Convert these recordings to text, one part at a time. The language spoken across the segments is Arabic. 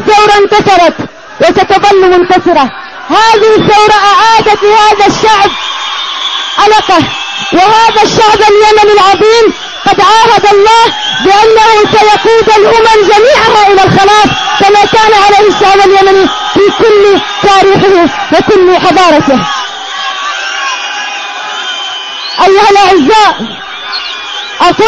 الثورة انتصرت وستظل منتصرة. هذه الثورة أعادت لهذا الشعب علقه، وهذا الشعب اليمني العظيم قد عاهد الله بأنه سيقود الأمم جميعها إلى الخلاص كما كان عليه الشعب اليمني في كل تاريخه وكل حضارته. أيها الأعزاء، أقول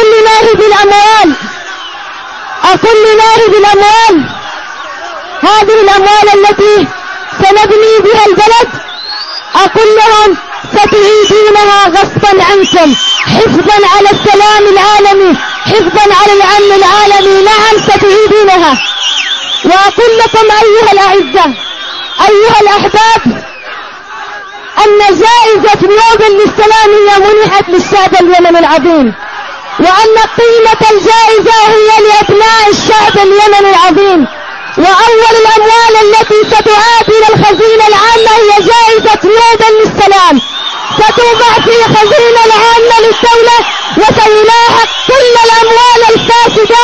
لناهب الأموال هذه الأموال التي سنبني بها البلد، أقول لهم ستعيدونها غصبا عنكم حفظا على السلام العالمي، حفظا على الأمن العالمي. نعم ستعيدونها. وأقول لكم أيها الأعزاء، أيها الأحباب، أن جائزة نوبل للسلام هي منحت للشعب اليمني العظيم، وأن قيمة الجائزة هي لأبناء الشعب اليمني العظيم. وأول الأموال التي ستعاد إلى الخزينة العامة هي جائزة نوبل للسلام، ستوضع في خزينة العامة للدولة، وسيلاحق كل الأموال الفاسدة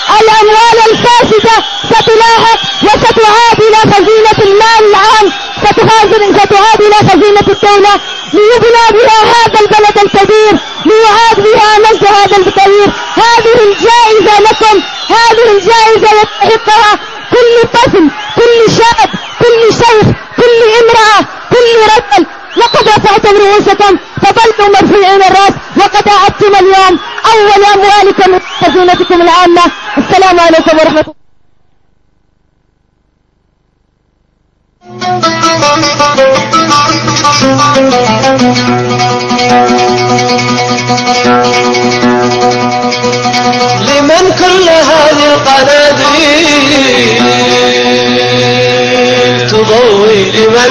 ستلاحق وستعاد إلى خزينة المال العام، ستعاد إلى خزينة الدولة ليبنى بها هذا البلد الكبير، ليعاد بها مجد هذا الكبير. هذه الجائزة لكم، هذه الجائزة يستحقها كل طفل، كل شاب، كل شيخ، كل امرأة، كل رجل. لقد رفعتم رؤوسكم فظلتم مرفوعين الرأس، وقد أعدتم اليوم أول أموالكم من خزينتكم العامة. السلام عليكم ورحمة الله. لمن كل هذه القناديل تضوي؟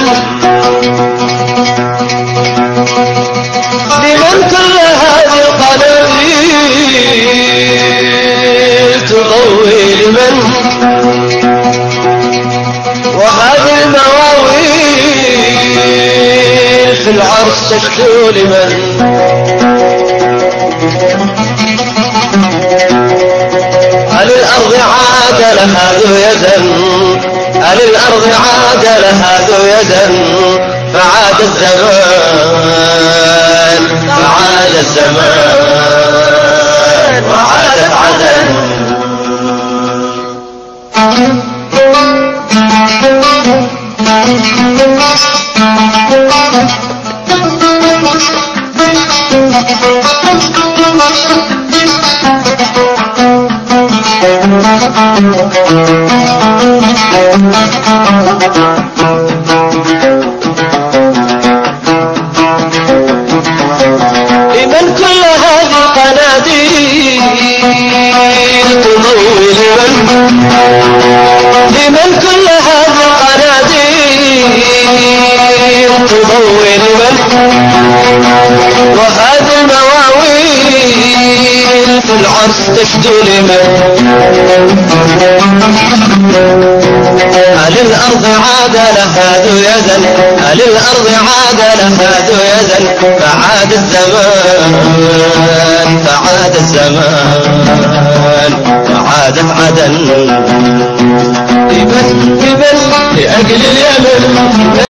لمن كل هذه القناديل تضوي؟ لمن؟ وهذه المواويل في العرش تشكو لمن؟ هل الأرض عاد لها ذو يدا؟ هل الأرض عاد لها ذو يدا؟ فعاد الزمان، فعاد الزمان، وعادت عدن. لمن كل هذه القناديل تضوي؟ لمن كل هذه القناديل تضوي؟ لمن؟ وهذه المواويل في العرش تشدو لمن؟ هل الأرض عاد لها ذو يدا؟ هل الأرض عاد لها ذو يدا؟ فعاد الزمان، فعاد الزمان، وعادت عدن. لمن؟ لأجل اليمن.